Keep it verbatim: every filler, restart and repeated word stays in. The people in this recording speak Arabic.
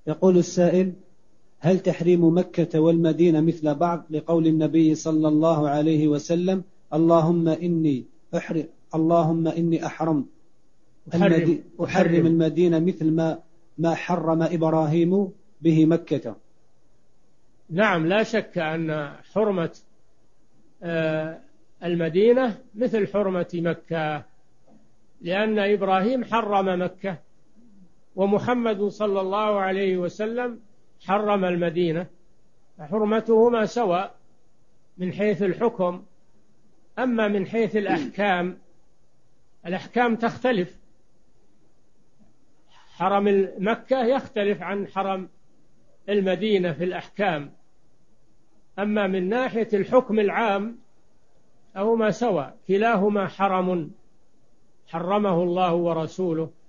يقول السائل: هل تحريم مكة والمدينة مثل بعض لقول النبي صلى الله عليه وسلم: اللهم إني أحرم اللهم إني أحرم أحرم, أحرم المدينة مثل ما ما حرم إبراهيم به مكة؟ نعم، لا شك أن حرمة المدينة مثل حرمة مكة، لأن إبراهيم حرم مكة ومحمد صلى الله عليه وسلم حرم المدينة، فحرمتهما سواء من حيث الحكم. أما من حيث الأحكام، الأحكام تختلف. حرم مكة يختلف عن حرم المدينة في الأحكام. أما من ناحية الحكم العام فهما سواء، كلاهما حرم حرمه الله ورسوله